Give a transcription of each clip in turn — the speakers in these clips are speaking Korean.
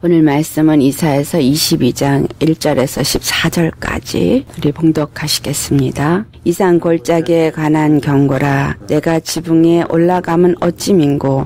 오늘 말씀은 이사야서 22장 1절에서 14절까지 우리 봉독하시겠습니다. 이산 골짜기에 관한 경고라. 내가 지붕에 올라가면 어찌 민고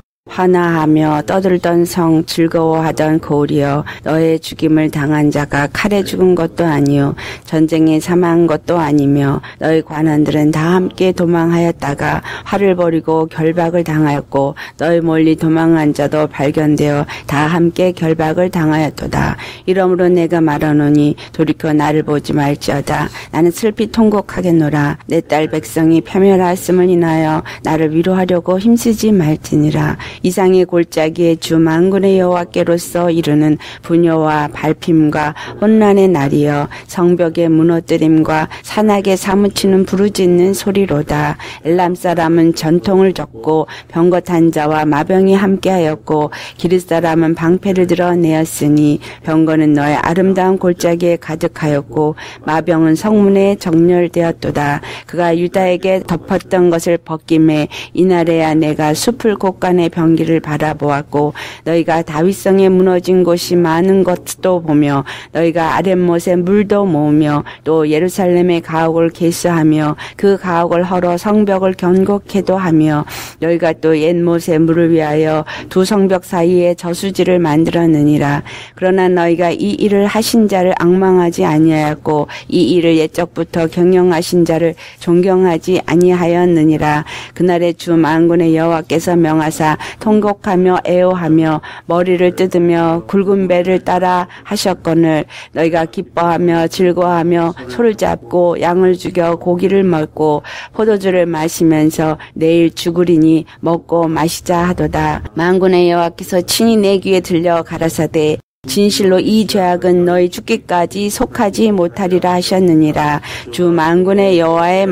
환화하며 떠들던 성 즐거워하던 거울이여, 너의 죽임을 당한 자가 칼에 죽은 것도 아니요 전쟁에 사망한 것도 아니며 너의 관원들은 다 함께 도망하였다가 활을 벌이고 결박을 당하였고 너의 멀리 도망한 자도 발견되어 다 함께 결박을 당하였도다. 이러므로 내가 말하노니 돌이켜 나를 보지 말지어다. 나는 슬피 통곡하겠노라. 내 딸 백성이 패멸하였음을 인하여 나를 위로하려고 힘쓰지 말지니라. 이상의 골짜기에 주 만군의 여호와께로서 이르는 분요와 발핌과 혼란의 날이여, 성벽의 무너뜨림과 산악에 사무치는 부르짖는 소리로다. 엘람 사람은 전통을 졌고 병거탄 자와 마병이 함께하였고 기르 사람은 방패를 들어 내었으니, 병거는 너의 아름다운 골짜기에 가득하였고 마병은 성문에 정렬되었도다. 그가 유다에게 덮었던 것을 벗김에 이날에야 내가 숲을 곳간의 병기를 바라보았고 너희가 다윗성에 무너진 곳이 많은 것도 보며 너희가 아랫못에 물도 모으며 또 예루살렘의 가옥을 개수하며 그 가옥을 헐어 성벽을 견고케도 하며 너희가 또 옛못에 물을 위하여 두 성벽 사이에 저수지를 만들었느니라. 그러나 너희가 이 일을 하신 자를 앙망하지 아니하였고 이 일을 옛적부터 경영하신 자를 존경하지 아니하였느니라. 그날에 주 만군의 여호와께서 명하사 통곡하며 애호하며 머리를 뜯으며 굵은 배를 따라 하셨거늘 너희가 기뻐하며 즐거워하며 소를 잡고 양을 죽여 고기를 먹고 포도주를 마시면서 내일 죽으리니 먹고 마시자 하도다. 만군의 여호와께서 친히 내 귀에 들려 가라사대 진실로 이 죄악은 너희 죽기까지 속하지 못하리라 하셨느니라. 주 만군의 여호와의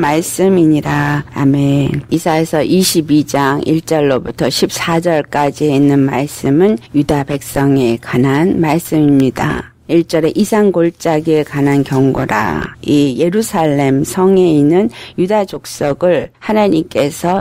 말씀이니라. 아멘. 이사야서 22장 1절로부터 14절까지 있는 말씀은 유다 백성에 관한 말씀입니다. 1절에 이산 골짜기에 관한 경고라. 이 예루살렘 성에 있는 유다 족속을 하나님께서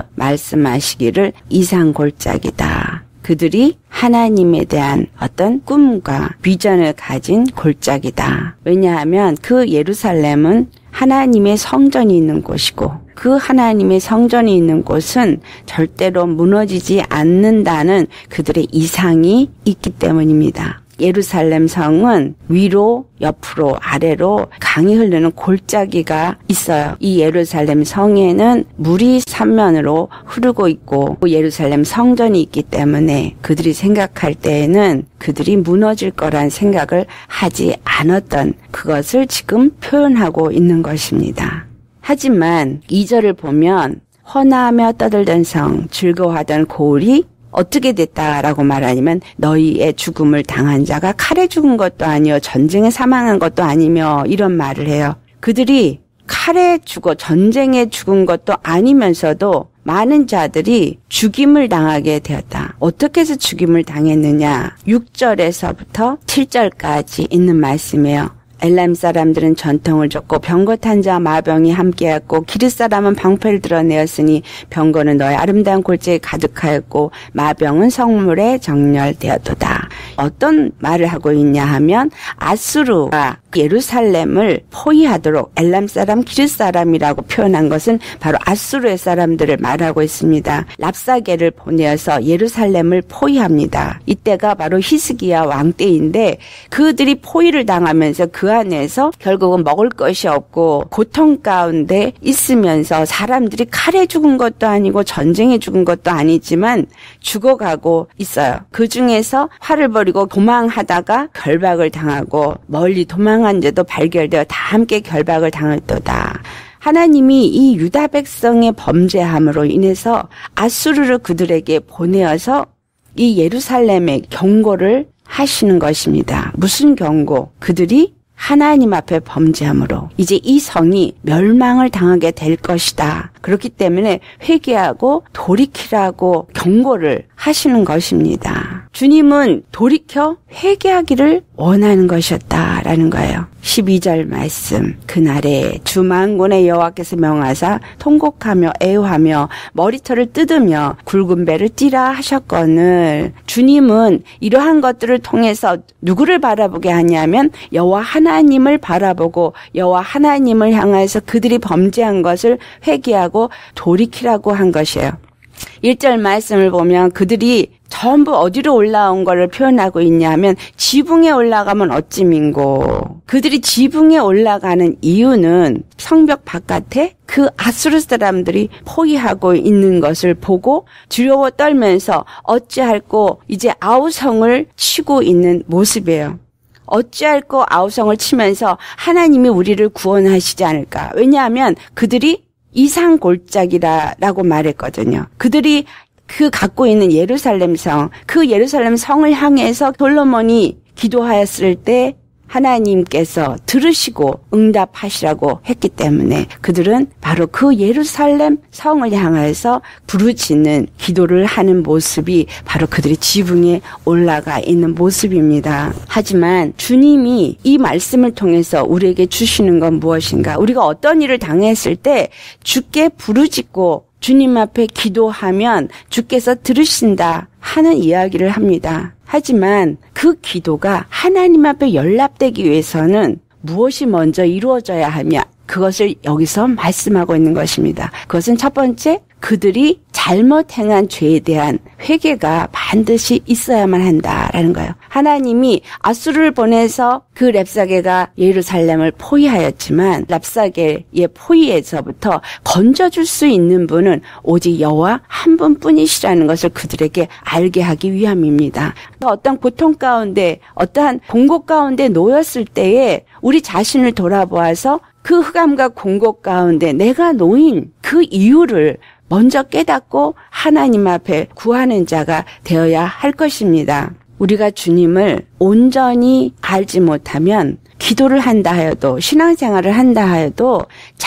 말씀하시기를 이산 골짜기다. 그들이 하나님에 대한 어떤 꿈과 비전을 가진 골짜기다. 왜냐하면 그 예루살렘은 하나님의 성전이 있는 곳이고 그 하나님의 성전이 있는 곳은 절대로 무너지지 않는다는 그들의 이상이 있기 때문입니다. 예루살렘 성은 위로, 옆으로, 아래로 강이 흐르는 골짜기가 있어요. 이 예루살렘 성에는 물이 삼면으로 흐르고 있고 예루살렘 성전이 있기 때문에 그들이 생각할 때에는 그들이 무너질 거란 생각을 하지 않았던 그것을 지금 표현하고 있는 것입니다. 하지만 2절을 보면 헌화하며 떠들던 성, 즐거워하던 고울이 어떻게 됐다라고 말하냐면 너희의 죽음을 당한 자가 칼에 죽은 것도 아니요 전쟁에 사망한 것도 아니며 이런 말을 해요. 그들이 칼에 죽어 전쟁에 죽은 것도 아니면서도 많은 자들이 죽임을 당하게 되었다. 어떻게 해서 죽임을 당했느냐. 6절에서부터 7절까지 있는 말씀이에요. 엘람 사람들은 전통을 줬고 병거탄 자 마병이 함께했고 기르 사람은 방패를 드러내었으니 병거는 너의 아름다운 골짜기에 가득하였고 마병은 성물에 정렬되었도다. 어떤 말을 하고 있냐 하면 아수르가 예루살렘을 포위하도록 엘람 사람, 기르 사람이라고 표현한 것은 바로 아수르의 사람들을 말하고 있습니다. 랍사게를 보내어서 예루살렘을 포위합니다. 이때가 바로 히스기야 왕 때인데 그들이 포위를 당하면서 그 안에서 결국은 먹을 것이 없고 고통 가운데 있으면서 사람들이 칼에 죽은 것도 아니고 전쟁에 죽은 것도 아니지만 죽어가고 있어요. 그 중에서 활을 벌이고 도망하다가 결박을 당하고 멀리 도망한 자도 발견되어 다 함께 결박을 당했도다. 하나님이 이 유다 백성의 범죄함으로 인해서 아수르를 그들에게 보내어서 이 예루살렘에 경고를 하시는 것입니다. 무슨 경고? 그들이 하나님 앞에 범죄함으로 이제 이 성이 멸망을 당하게 될 것이다. 그렇기 때문에 회개하고 돌이키라고 경고를 하시는 것입니다. 주님은 돌이켜 회개하기를 원하는 것이었다라는 거예요. 12절 말씀. 그날에 주 만군의 여호와께서 명하사 통곡하며 애호하며 머리털을 뜯으며 굵은 배를 띠라 하셨거늘. 주님은 이러한 것들을 통해서 누구를 바라보게 하냐면 여호와 하나님을 바라보고 여호와 하나님을 향해서 그들이 범죄한 것을 회개하고 돌이키라고 한 것이에요. 1절 말씀을 보면 그들이 전부 어디로 올라온 거를 표현하고 있냐면 지붕에 올라가면 어찌민고. 그들이 지붕에 올라가는 이유는 성벽 바깥에 그 아수르 사람들이 포위하고 있는 것을 보고 두려워 떨면서 어찌할꼬 이제 아우성을 치고 있는 모습이에요. 어찌할꼬 아우성을 치면서 하나님이 우리를 구원하시지 않을까. 왜냐하면 그들이 이상골짜기라고 말했거든요. 그들이 그 갖고 있는 예루살렘 성, 그 예루살렘 성을 향해서 솔로몬이 기도하였을 때 하나님께서 들으시고 응답하시라고 했기 때문에 그들은 바로 그 예루살렘 성을 향해서 부르짖는 기도를 하는 모습이 바로 그들의 지붕에 올라가 있는 모습입니다. 하지만 주님이 이 말씀을 통해서 우리에게 주시는 건 무엇인가? 우리가 어떤 일을 당했을 때 주께 부르짖고 주님 앞에 기도하면 주께서 들으신다 하는 이야기를 합니다. 하지만 그 기도가 하나님 앞에 연락되기 위해서는 무엇이 먼저 이루어져야 하며 그것을 여기서 말씀하고 있는 것입니다. 그것은 첫 번째, 그들이 잘못 행한 죄에 대한 회개가 반드시 있어야만 한다라는 거예요. 하나님이 아수르를 보내서 그 랍사게가 예루살렘을 포위하였지만 랍사게의 포위에서부터 건져줄 수 있는 분은 오직 여호와 한 분뿐이시라는 것을 그들에게 알게 하기 위함입니다. 어떤 고통 가운데 어떠한 공고 가운데 놓였을 때에 우리 자신을 돌아보아서 그 흑암과 공고 가운데 내가 놓인 그 이유를 먼저 깨닫고 하나님 앞에 구하는 자가 되어야 할 것입니다. 우리가 주님을 온전히 알지 못하면 기도를 한다 하여도 신앙생활을 한다 하여도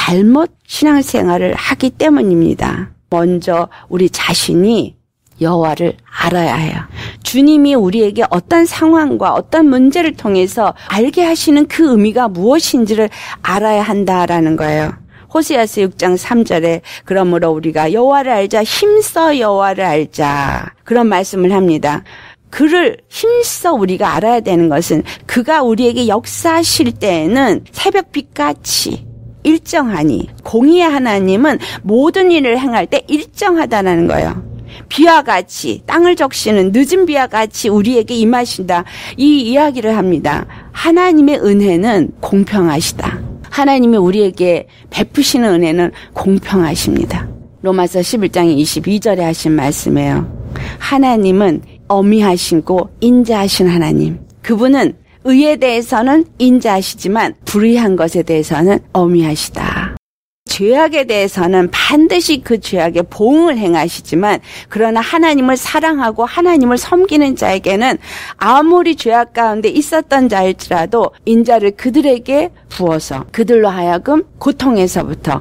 잘못 신앙생활을 하기 때문입니다. 먼저 우리 자신이 여호와를 알아야 해요. 주님이 우리에게 어떤 상황과 어떤 문제를 통해서 알게 하시는 그 의미가 무엇인지를 알아야 한다라는 거예요. 호세아서 6장 3절에 그러므로 우리가 여호와를 알자 힘써 여호와를 알자 그런 말씀을 합니다. 그를 힘써 우리가 알아야 되는 것은 그가 우리에게 역사하실 때에는 새벽빛같이 일정하니 공의의 하나님은 모든 일을 행할 때 일정하다는 거예요. 비와 같이 땅을 적시는 늦은 비와 같이 우리에게 임하신다. 이 이야기를 합니다. 하나님의 은혜는 공평하시다. 하나님이 우리에게 베푸시는 은혜는 공평하십니다. 로마서 11장 22절에 하신 말씀이에요. 하나님은 어미하시고 인자하신 하나님. 그분은 의에 대해서는 인자하시지만 불의한 것에 대해서는 어미하시다. 죄악에 대해서는 반드시 그 죄악에 보응을 행하시지만 그러나 하나님을 사랑하고 하나님을 섬기는 자에게는 아무리 죄악 가운데 있었던 자일지라도 인자를 그들에게 부어서 그들로 하여금 고통에서부터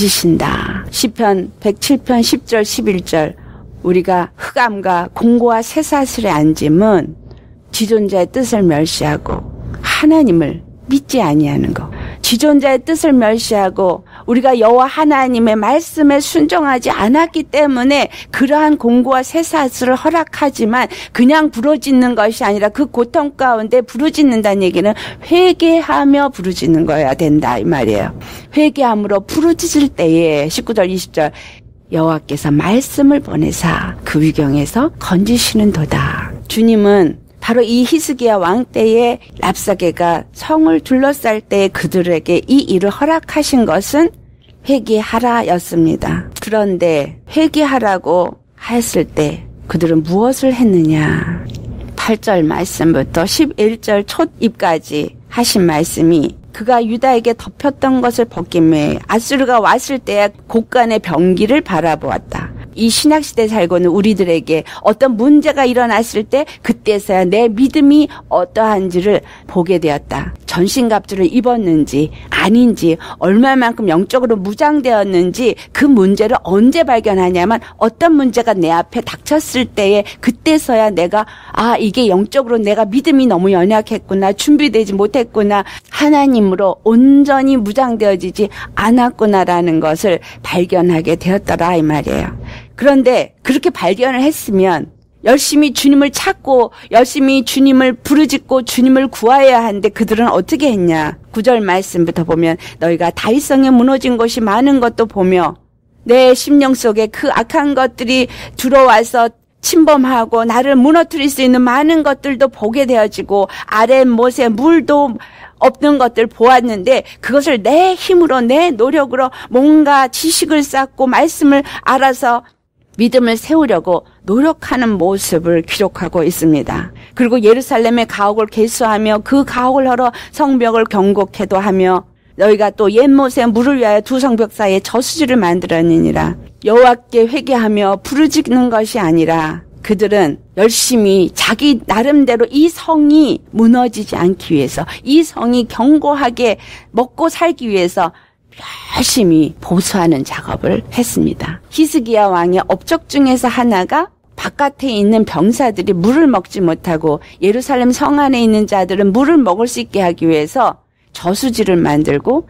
건지신다. 시편 107편 10절 11절 우리가 흑암과 공고와 쇠사슬에 앉음은 지존자의 뜻을 멸시하고 하나님을 믿지 아니하는 것. 지존자의 뜻을 멸시하고 우리가 여호와 하나님의 말씀에 순종하지 않았기 때문에 그러한 공고와 쇠사슬을 허락하지만 그냥 부르짖는 것이 아니라 그 고통 가운데 부르짖는다는 얘기는 회개하며 부르짖는 거여야 된다 이 말이에요. 회개함으로 부르짖을 때에 19절 20절 여호와께서 말씀을 보내사 그 위경에서 건지시는 도다. 주님은 바로 이 히스기야 왕 때에 랍사게가 성을 둘러쌀 때 그들에게 이 일을 허락하신 것은 회개하라였습니다. 그런데 회개하라고 하였을 때 그들은 무엇을 했느냐? 8절 말씀부터 11절 초입까지 하신 말씀이 그가 유다에게 덮였던 것을 벗김에 아수르가 왔을 때에 곳간의 병기를 바라보았다. 이 신약시대 살고는 우리들에게 어떤 문제가 일어났을 때 그때서야 내 믿음이 어떠한지를 보게 되었다. 전신갑주를 입었는지 아닌지 얼마만큼 영적으로 무장되었는지 그 문제를 언제 발견하냐면 어떤 문제가 내 앞에 닥쳤을 때에 그때서야 내가 이게 영적으로 내가 믿음이 너무 연약했구나, 준비되지 못했구나, 하나님으로 온전히 무장되어지지 않았구나라는 것을 발견하게 되었더라 이 말이에요. 그런데 그렇게 발견을 했으면 열심히 주님을 찾고 열심히 주님을 부르짖고 주님을 구하여야 하는데 그들은 어떻게 했냐. 9절 말씀부터 보면 너희가 다윗성에 무너진 곳이 많은 것도 보며 내 심령 속에 그 악한 것들이 들어와서 침범하고 나를 무너뜨릴 수 있는 많은 것들도 보게 되어지고 아래 못에 물도 없는 것들 보았는데 그것을 내 힘으로 내 노력으로 뭔가 지식을 쌓고 말씀을 알아서 믿음을 세우려고 노력하는 모습을 기록하고 있습니다. 그리고 예루살렘의 가옥을 개수하며 그 가옥을 헐어 성벽을 경곡해도 하며 너희가 또 옛못에 물을 위하여 두 성벽 사이에 저수지를 만들었느니라. 여호와께 회개하며 부르짖는 것이 아니라 그들은 열심히 자기 나름대로 이 성이 무너지지 않기 위해서 이 성이 견고하게 먹고 살기 위해서 열심히 보수하는 작업을 했습니다. 히스기야 왕의 업적 중에서 하나가 바깥에 있는 병사들이 물을 먹지 못하고 예루살렘 성 안에 있는 자들은 물을 먹을 수 있게 하기 위해서 저수지를 만들고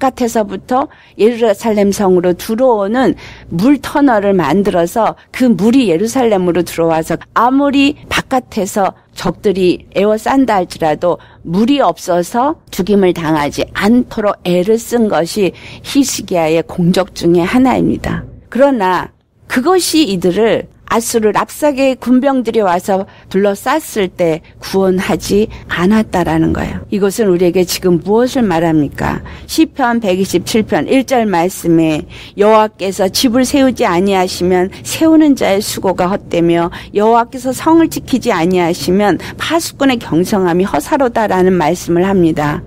바깥에서부터 예루살렘 성으로 들어오는 물 터널을 만들어서 그 물이 예루살렘으로 들어와서 아무리 바깥에서 적들이 에워싼다 할지라도 물이 없어서 죽임을 당하지 않도록 애를 쓴 것이 히스기야의 공적 중에 하나입니다. 그러나 그것이 이들을 아수르 랍사게의 군병들이 와서 둘러쌌을 때 구원하지 않았다라는 거예요. 이것은 우리에게 지금 무엇을 말합니까? 시편 127편 1절 말씀에 여호와께서 집을 세우지 아니하시면 세우는 자의 수고가 헛되며 여호와께서 성을 지키지 아니하시면 파수꾼의 경성함이 허사로다라는 말씀을 합니다.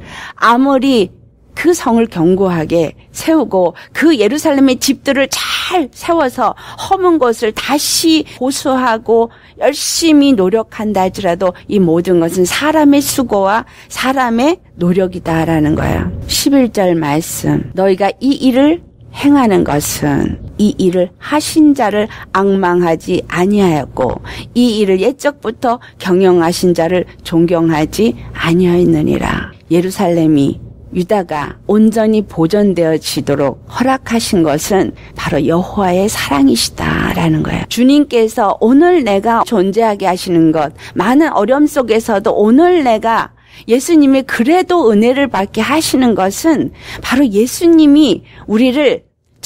아무리 그 성을 견고하게 세우고 그 예루살렘의 집들을 잘 세워서 허문 것을 다시 보수하고 열심히 노력한다 할지라도 이 모든 것은 사람의 수고와 사람의 노력이다라는 거예요. 11절 말씀 너희가 이 일을 행하는 것은 이 일을 하신 자를 앙망하지 아니하였고 이 일을 옛적부터 경영하신 자를 존경하지 아니하였느니라. 예루살렘이 유다가 온전히 보존되어지도록 허락하신 것은 바로 여호와의 사랑이시다라는 거예요. 주님께서 오늘 내가 존재하게 하시는 것, 많은 어려움 속에서도 오늘 내가 예수님이 그래도 은혜를 받게 하시는 것은 바로 예수님이 우리를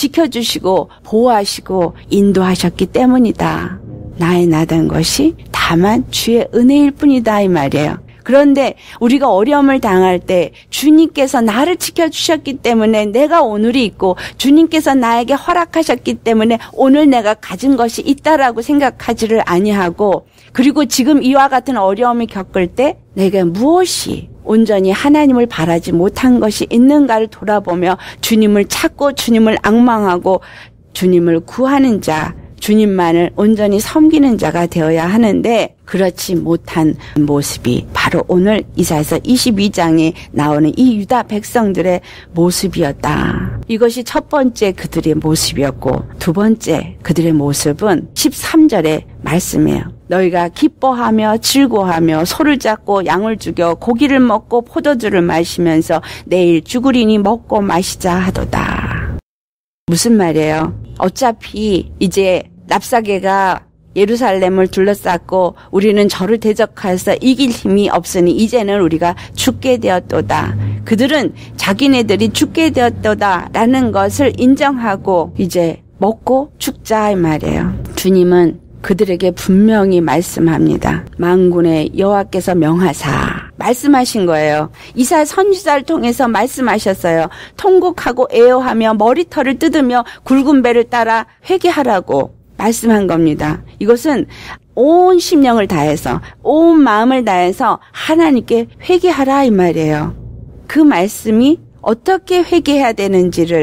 지켜주시고 보호하시고 인도하셨기 때문이다. 나의 나된 것이 다만 주의 은혜일 뿐이다 이 말이에요. 그런데 우리가 어려움을 당할 때 주님께서 나를 지켜주셨기 때문에 내가 오늘이 있고 주님께서 나에게 허락하셨기 때문에 오늘 내가 가진 것이 있다라고 생각하지를 아니하고 그리고 지금 이와 같은 어려움을 겪을 때 내가 무엇이 온전히 하나님을 바라지 못한 것이 있는가를 돌아보며 주님을 찾고 주님을 앙망하고 주님을 구하는 자 주님만을 온전히 섬기는 자가 되어야 하는데 그렇지 못한 모습이 바로 오늘 이사야서 22장에 나오는 이 유다 백성들의 모습이었다. 이것이 첫 번째 그들의 모습이었고 두 번째 그들의 모습은 13절의 말씀이에요. 너희가 기뻐하며 즐거워하며 소를 잡고 양을 죽여 고기를 먹고 포도주를 마시면서 내일 죽으리니 먹고 마시자 하도다. 무슨 말이에요? 어차피 이제 랍사게가 예루살렘을 둘러쌌고 우리는 저를 대적해서 이길 힘이 없으니 이제는 우리가 죽게 되었도다. 그들은 자기네들이 죽게 되었도다라는 것을 인정하고 이제 먹고 죽자 이 말이에요. 주님은 그들에게 분명히 말씀합니다. 만군의 여호와께서 명하사 말씀하신 거예요. 이사야 선지자를 통해서 말씀하셨어요. 통곡하고 애호하며 머리털을 뜯으며 굵은 배를 따라 회개하라고 말씀한 겁니다. 이것은 온 심령을 다해서 온 마음을 다해서 하나님께 회개하라 이 말이에요. 그 말씀이 어떻게 회개해야 되는지를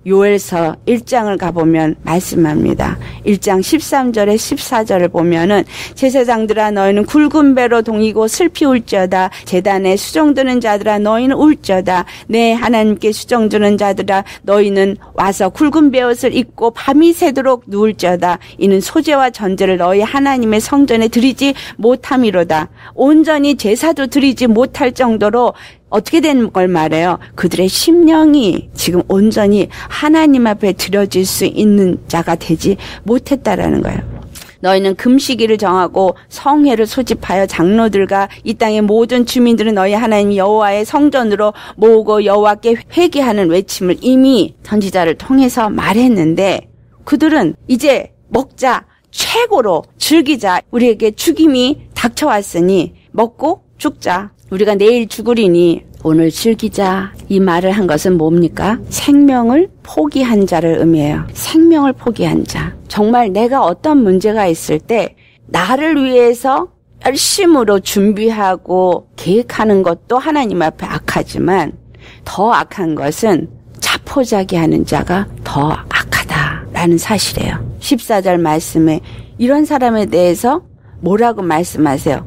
요엘서 1장을 가보면 말씀합니다. 1장 13절에 14절을 보면은 제사장들아 너희는 굵은 배로 동이고 슬피 울지어다. 제단에 수종드는 자들아 너희는 울지어다. 내 하나님께 수종드는 자들아 너희는 와서 굵은 베옷을 입고 밤이 새도록 누울지어다. 이는 소제와 전제를 너희 하나님의 성전에 드리지 못함이로다. 온전히 제사도 드리지 못할 정도로 어떻게 된 걸 말해요? 그들의 심령이 지금 온전히 하나님 앞에 드려질 수 있는 자가 되지 못했다라는 거예요. 너희는 금시기를 정하고 성회를 소집하여 장로들과 이 땅의 모든 주민들은 너희 하나님 여호와의 성전으로 모으고 여호와께 회개하는 외침을 이미 선지자를 통해서 말했는데 그들은 이제 먹자, 최고로 즐기자, 우리에게 죽임이 닥쳐왔으니 먹고 죽자, 우리가 내일 죽으리니 오늘 즐기자, 이 말을 한 것은 뭡니까? 생명을 포기한 자를 의미해요. 생명을 포기한 자. 정말 내가 어떤 문제가 있을 때 나를 위해서 열심으로 준비하고 계획하는 것도 하나님 앞에 악하지만 더 악한 것은 자포자기하는 자가 더 악하다라는 사실이에요. 14절 말씀에 이런 사람에 대해서 뭐라고 말씀하세요?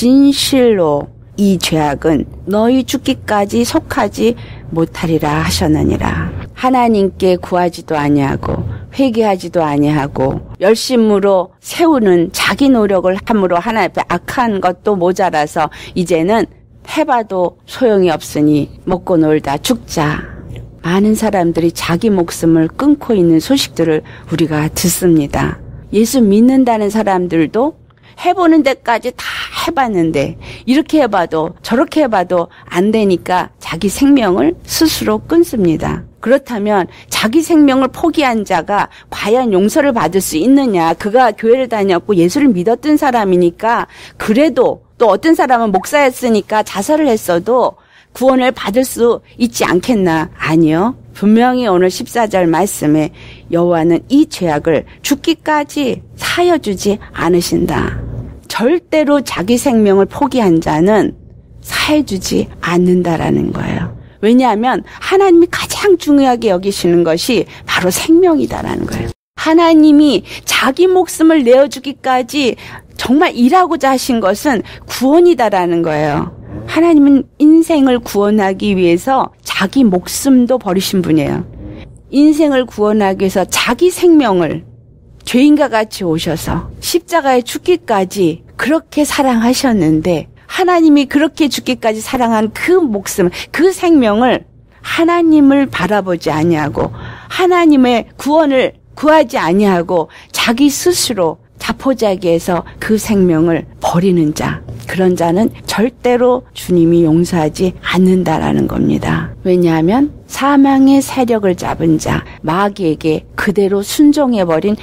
진실로 이 죄악은 너희 죽기까지 속하지 못하리라 하셨느니라. 하나님께 구하지도 아니하고 회개하지도 아니하고 열심으로 세우는 자기 노력을 함으로 하나님 앞에 악한 것도 모자라서 이제는 해봐도 소용이 없으니 먹고 놀다 죽자. 많은 사람들이 자기 목숨을 끊고 있는 소식들을 우리가 듣습니다. 예수 믿는다는 사람들도 해보는 데까지 다 해봤는데 이렇게 해봐도 저렇게 해봐도 안 되니까 자기 생명을 스스로 끊습니다. 그렇다면 자기 생명을 포기한 자가 과연 용서를 받을 수 있느냐? 그가 교회를 다녔고 예수를 믿었던 사람이니까 그래도 또 어떤 사람은 목사였으니까 자살을 했어도 구원을 받을 수 있지 않겠나? 아니요. 분명히 오늘 14절 말씀에 여호와는 이 죄악을 죽기까지 사여주지 않으신다. 절대로 자기 생명을 포기한 자는 사해주지 않는다라는 거예요. 왜냐하면 하나님이 가장 중요하게 여기시는 것이 바로 생명이다라는 거예요. 하나님이 자기 목숨을 내어주기까지 정말 일하고자 하신 것은 구원이다라는 거예요. 하나님은 인생을 구원하기 위해서 자기 목숨도 버리신 분이에요. 인생을 구원하기 위해서 자기 생명을 죄인과 같이 오셔서 십자가에 죽기까지 그렇게 사랑하셨는데 하나님이 그렇게 죽기까지 사랑한 그 목숨, 그 생명을 하나님을 바라보지 아니하고 하나님의 구원을 구하지 아니하고 자기 스스로 자포자기해서 그 생명을 버리는 자, 그런 자는 절대로 주님이 용서하지 않는다라는 겁니다. 왜냐하면 사망의 세력을 잡은 자, 마귀에게 그대로 순종해버린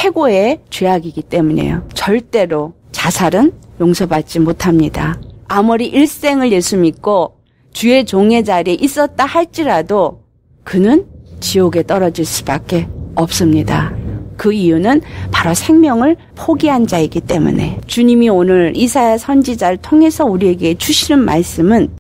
최고의 죄악이기 때문이에요. 절대로 자살은 용서받지 못합니다. 아무리 일생을 예수 믿고 주의 종의 자리에 있었다 할지라도 그는 지옥에 떨어질 수밖에 없습니다. 그 이유는 바로 생명을 포기한 자이기 때문에 주님이 오늘 이사야 선지자를 통해서 우리에게 주시는 말씀은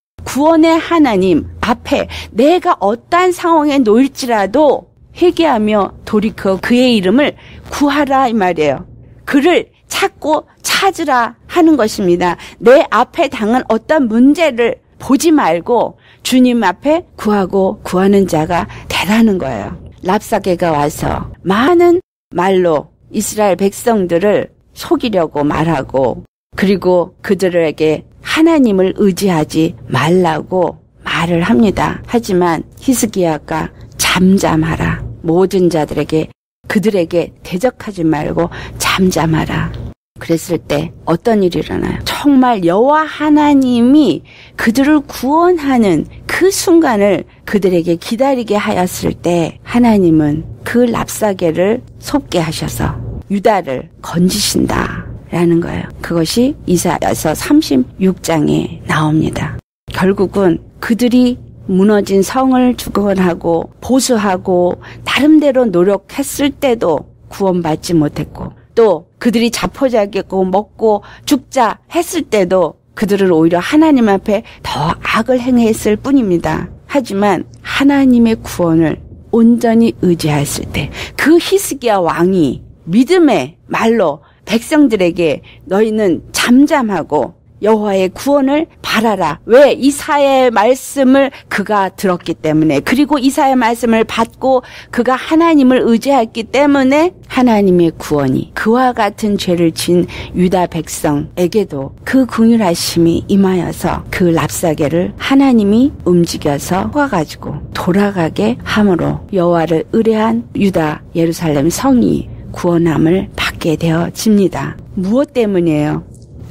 구원의 하나님 앞에 내가 어떠한 상황에 놓일지라도 회개하며 돌이켜 그의 이름을 구하라 이 말이에요. 그를 찾고 찾으라 하는 것입니다. 내 앞에 당한 어떤 문제를 보지 말고 주님 앞에 구하고 구하는 자가 되라는 거예요. 랍사게가 와서 많은 말로 이스라엘 백성들을 속이려고 말하고 그리고 그들에게 하나님을 의지하지 말라고 말을 합니다. 하지만 히스기야가 잠잠하라. 모든 자들에게 그들에게 대적하지 말고 잠잠하라. 그랬을 때 어떤 일이 일어나요? 정말 여호와 하나님이 그들을 구원하는 그 순간을 그들에게 기다리게 하였을 때 하나님은 그 랍사게를 속게 하셔서 유다를 건지신다라는 거예요. 그것이 이사야서 36장에 나옵니다. 결국은 그들이 무너진 성을 주건하고 보수하고 나름대로 노력했을 때도 구원받지 못했고 또 그들이 자포자기하고 먹고 죽자 했을 때도 그들은 오히려 하나님 앞에 더 악을 행했을 뿐입니다. 하지만 하나님의 구원을 온전히 의지했을 때, 그 히스기야 왕이 믿음의 말로 백성들에게 너희는 잠잠하고 여호와의 구원을 바라라. 왜? 이사야의 말씀을 그가 들었기 때문에, 그리고 이사야의 말씀을 받고 그가 하나님을 의지했기 때문에 하나님의 구원이 그와 같은 죄를 진 유다 백성에게도 그 긍휼하심이 임하여서 그 랍사게를 하나님이 움직여서 가지고 돌아가게 함으로 여호와를 의뢰한 유다 예루살렘 성이 구원함을 받게 되어집니다. 무엇 때문이에요?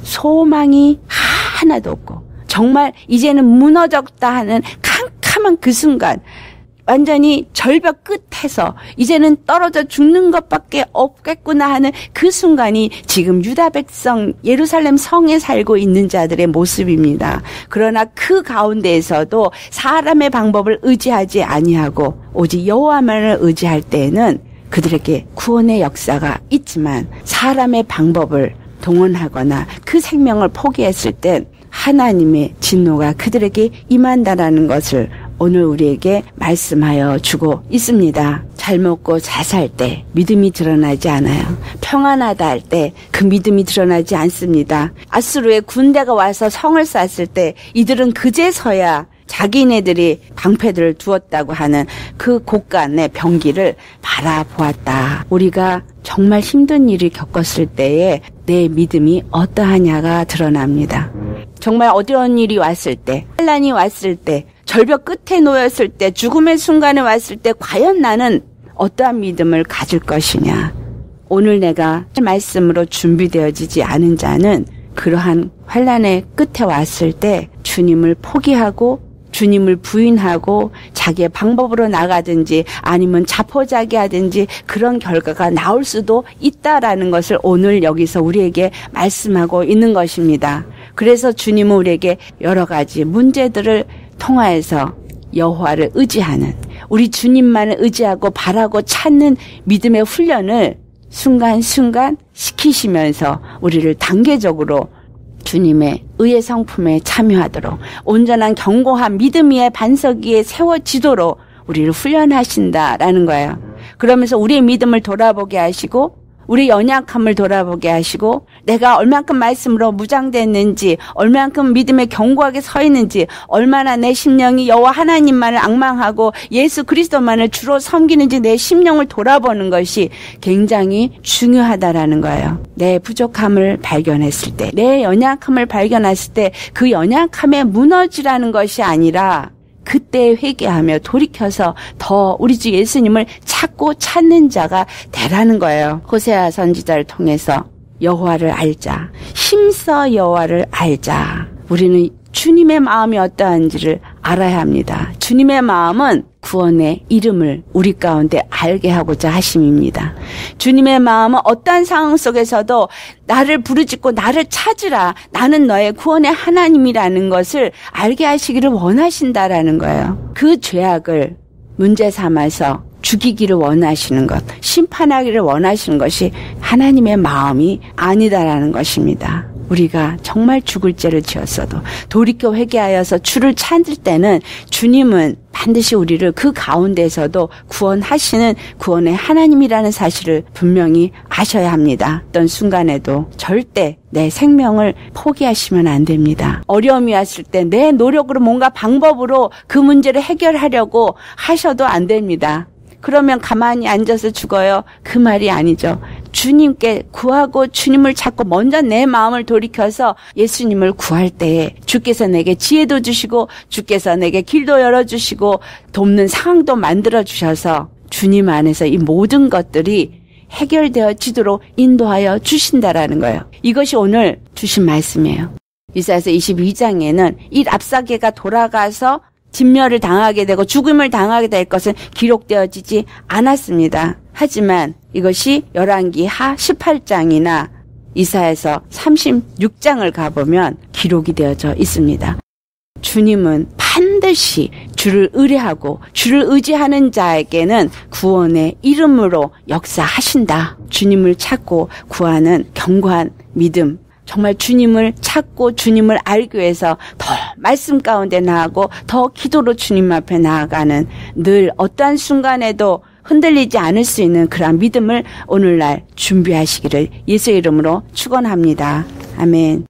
소망이 하나도 없고 정말 이제는 무너졌다 하는 캄캄한 그 순간, 완전히 절벽 끝에서 이제는 떨어져 죽는 것밖에 없겠구나 하는 그 순간이 지금 유다 백성 예루살렘 성에 살고 있는 자들의 모습입니다. 그러나 그 가운데에서도 사람의 방법을 의지하지 아니하고 오직 여호와만을 의지할 때에는 그들에게 구원의 역사가 있지만, 사람의 방법을 동원하거나 그 생명을 포기했을 땐 하나님의 진노가 그들에게 임한다라는 것을 오늘 우리에게 말씀하여 주고 있습니다. 잘 먹고 잘 살 때 믿음이 드러나지 않아요. 평안하다 할 때 그 믿음이 드러나지 않습니다. 아수르의 군대가 와서 성을 쐈을 때 이들은 그제서야 자기네들이 방패들을 두었다고 하는 그 곳간의 병기를 바라보았다. 우리가 정말 힘든 일을 겪었을 때에 내 믿음이 어떠하냐가 드러납니다. 정말 어려운 일이 왔을 때, 환난이 왔을 때, 절벽 끝에 놓였을 때, 죽음의 순간에 왔을 때 과연 나는 어떠한 믿음을 가질 것이냐. 오늘 내가 말씀으로 준비되어지지 않은 자는 그러한 환난의 끝에 왔을 때 주님을 포기하고 주님을 부인하고 자기의 방법으로 나가든지 아니면 자포자기하든지 그런 결과가 나올 수도 있다라는 것을 오늘 여기서 우리에게 말씀하고 있는 것입니다. 그래서 주님은 우리에게 여러 가지 문제들을 통하여서 여호와를 의지하는, 우리 주님만을 의지하고 바라고 찾는 믿음의 훈련을 순간순간 시키시면서 우리를 단계적으로 주님의 의의 성품에 참여하도록, 온전한 견고한 믿음 위의 반석 위에 세워지도록 우리를 훈련하신다라는 거예요. 그러면서 우리의 믿음을 돌아보게 하시고 우리 연약함을 돌아보게 하시고 내가 얼만큼 말씀으로 무장됐는지, 얼만큼 믿음에 견고하게 서 있는지, 얼마나 내 심령이 여호와 하나님만을 앙망하고 예수 그리스도만을 주로 섬기는지 내 심령을 돌아보는 것이 굉장히 중요하다라는 거예요. 내 부족함을 발견했을 때, 내 연약함을 발견했을 때 그 연약함에 무너지라는 것이 아니라 그때 회개하며 돌이켜서 더 우리 주 예수님을 찾고 찾는 자가 되라는 거예요. 호세아 선지자를 통해서 여호와를 알자, 힘써 여호와를 알자. 우리는 주님의 마음이 어떠한지를 알아야 합니다. 주님의 마음은 구원의 이름을 우리 가운데 알게 하고자 하심입니다. 주님의 마음은 어떠한 상황 속에서도 나를 부르짖고 나를 찾으라, 나는 너의 구원의 하나님이라는 것을 알게 하시기를 원하신다라는 거예요. 그 죄악을 문제 삼아서 죽이기를 원하시는 것, 심판하기를 원하시는 것이 하나님의 마음이 아니다라는 것입니다. 우리가 정말 죽을 죄를 지었어도 돌이켜 회개하여서 주를 찾을 때는 주님은 반드시 우리를 그 가운데서도 구원하시는 구원의 하나님이라는 사실을 분명히 아셔야 합니다. 어떤 순간에도 절대 내 생명을 포기하시면 안 됩니다. 어려움이 왔을 때 내 노력으로 뭔가 방법으로 그 문제를 해결하려고 하셔도 안 됩니다. 그러면 가만히 앉아서 죽어요? 그 말이 아니죠. 주님께 구하고 주님을 찾고 먼저 내 마음을 돌이켜서 예수님을 구할 때에 주께서 내게 지혜도 주시고 주께서 내게 길도 열어주시고 돕는 상황도 만들어주셔서 주님 안에서 이 모든 것들이 해결되어지도록 인도하여 주신다라는 거예요. 이것이 오늘 주신 말씀이에요. 이사야서 22장에는 이 랍사게가 돌아가서 진멸을 당하게 되고 죽음을 당하게 될 것은 기록되어지지 않았습니다. 하지만 이것이 열왕기 하 18장이나 이사야서 36장을 가보면 기록이 되어져 있습니다. 주님은 반드시 주를 의뢰하고 주를 의지하는 자에게는 구원의 이름으로 역사하신다. 주님을 찾고 구하는 견고한 믿음, 정말 주님을 찾고 주님을 알기 위해서 더 말씀 가운데 나아가고 더 기도로 주님 앞에 나아가는 늘 어떠한 순간에도 흔들리지 않을 수 있는 그런 믿음을 오늘날 준비하시기를 예수의 이름으로 축원합니다. 아멘.